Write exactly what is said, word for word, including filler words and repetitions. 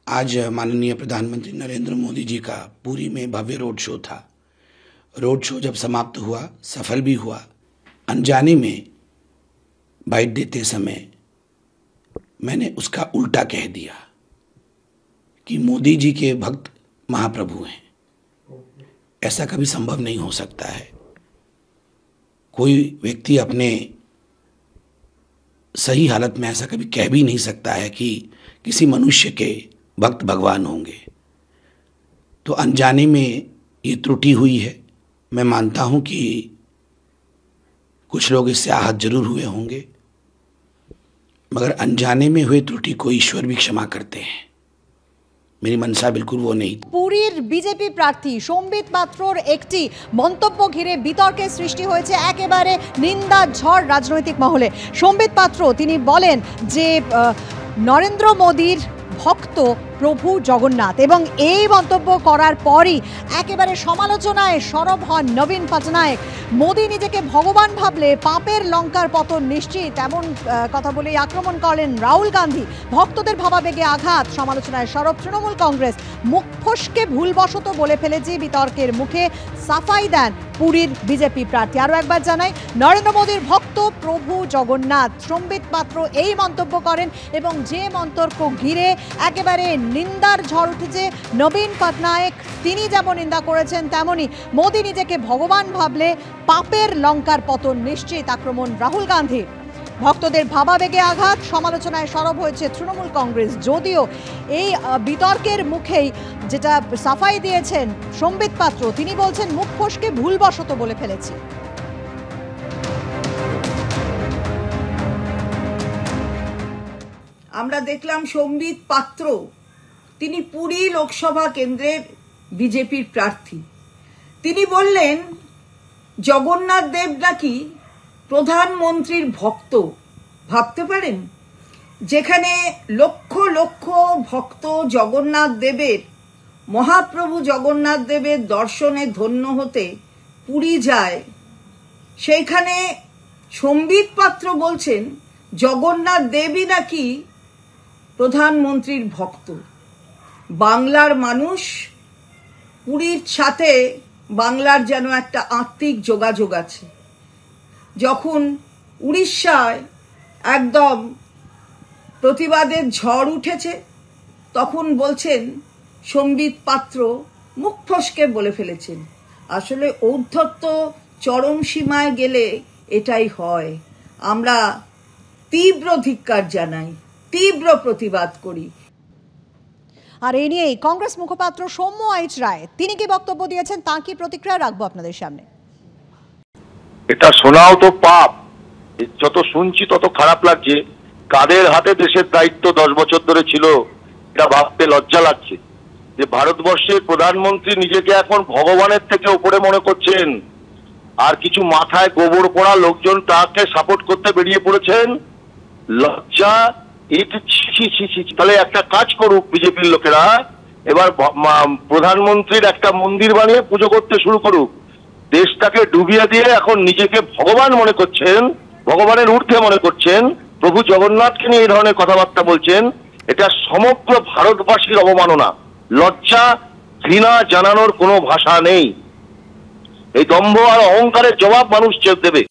आज माननीय प्रधानमंत्री नरेंद्र मोदी जी का पुरी में भव्य रोड शो था। रोड शो जब समाप्त हुआ, सफल भी हुआ, अनजाने में बाइट देते समय मैंने उसका उल्टा कह दिया कि मोदी जी के भक्त महाप्रभु हैं। ऐसा कभी संभव नहीं हो सकता है। कोई व्यक्ति अपने सही हालत में ऐसा कभी कह भी नहीं सकता है कि किसी मनुष्य के भक्त भगवान होंगे। तो अनजाने में ये त्रुटि हुई है। मैं मानता हूं कि कुछ लोग इससे आहत जरूर हुए होंगे, मगर अनजाने में हुए त्रुटि को ईश्वर भी क्षमा करते हैं। मेरी मनसा बिल्कुल वो नहीं। पुरीर बीजेपी प्रार्थी सम्बित पात्रोर एकटी मंतब्य घिरे बितर्केर सृष्टि हয়েছে एकेबारे निंदा झड़ राजनैतिक महले। सम्बित पात्र तिनी बोलेन जे नरेंद्र मोदीर भक्त प्रभु जगन्नाथ एवं এই মন্তব্য করার পরই একেবারে সমালোচনায় সরব হন নবীন পটনায়ক। মোদি নিজেকে ভগবান ভাবলে পাপের লঙ্কার পতন নিশ্চিত এমন কথা বলেই আক্রমণ করেন রাহুল গান্ধী। ভক্তদের ভাবাবেগে আঘাত, সমালোচনায় সরব তৃণমূল কংগ্রেস। মুখ ফসকে ভুলবশত বলে ফেলেছে বিতর্কের মুখে সাফাই দেন পুরীর বিজেপি প্রার্থী। আরও একবার জানাই, নরেন্দ্র মোদীর ভক্ত প্রভু জগন্নাথ সম্বিত পাত্র এই মন্তব্য করেন এবং যে মন্তব্য ঘিরে একেবারে নিন্দার ঝড় উঠেছে নবীন পটনায়ক। তিনি যেমন নিন্দা করেছেন তেমনি মোদি নিজেকে ভগবান ভাবলে পাপের লঙ্কার পতন নিশ্চিত আক্রমণ রাহুল গান্ধী। ভক্তদের ভাবাবেগে আঘাত, সমালোচনায় সরব হয়েছে তৃণমূল কংগ্রেস। যদিও এই বিতর্কের মুখেই যেটা সাফাই দিয়েছেন সম্বিত পাত্র, তিনি বলছেন মুখ ফসকে ভুলবশত বলে ফেলেছি। আমরা দেখলাম সম্বিত পাত্র তিনি পুরী লোকসভা কেন্দ্রের বিজেপির প্রার্থী। তিনি বললেন জগন্নাথ দেব নাকি প্রধানমন্ত্রীর ভক্ত। ভাবতে পারেন, যেখানে লক্ষ লক্ষ ভক্ত জগন্নাথ দেবের মহাপ্রভু জগন্নাথ দেবের দর্শনে ধন্য হতে পুরী যায়, সেইখানে সম্বিত পাত্র বলছেন জগন্নাথ দেবই নাকি প্রধানমন্ত্রীর ভক্ত। বাংলার মানুষ পুরীর সাথে বাংলার যেন একটা আত্মিক যোগাযোগ আছে। যখন উড়িষ্যায় একদম প্রতিবাদের ঝড় উঠেছে, তখন বলছেন সম্বিত পাত্র মুখ ফসকে বলে ফেলেছেন। আসলে ঔদ্ধত্য চরম সীমায় গেলে এটাই হয়। আমরা তীব্র ধিক্কার জানাই, তীব্র প্রতিবাদ করি। আর এই নিয়েই কংগ্রেস মুখপাত্র সৌম্য আইচ রায় তিনি কি বক্তব্য দিয়েছেন, তার কি প্রতিক্রিয়া রাখবো আপনাদের সামনে। এটা শোনাও তো পাপ, যত শুনছি তত খারাপ লাগছে। কাদের হাতে দেশের দায়িত্ব দশ বছর ধরে ছিল, এটা ভাবতে লজ্জা লাগছে যে ভারতবর্ষের প্রধানমন্ত্রী নিজেকে এখন ভগবানের থেকে উপরে মনে করছেন, আর কিছু মাথায় গোবর পড়া লোকজন তাকে সাপোর্ট করতে বেরিয়ে পড়েছেন। লজ্জা। তাহলে একটা কাজ করুক বিজেপির লোকেরা, এবার প্রধানমন্ত্রীর একটা মন্দির বানিয়ে পুজো করতে শুরু করুক। দেশটাকে ডুবিয়ে দিয়ে এখন নিজেকে ভগবান মনে করছেন, ভগবানের ঊর্ধ্বে মনে করছেন, প্রভু জগন্নাথকে নিয়ে এই ধরনের কথাবার্তা বলছেন। এটা সমগ্র ভারতবাসীর অবমাননা। লজ্জা, ঘৃণা জানানোর কোনো ভাষা নেই। এই দম্ভ আর অহংকারের জবাব মানুষ দেবে।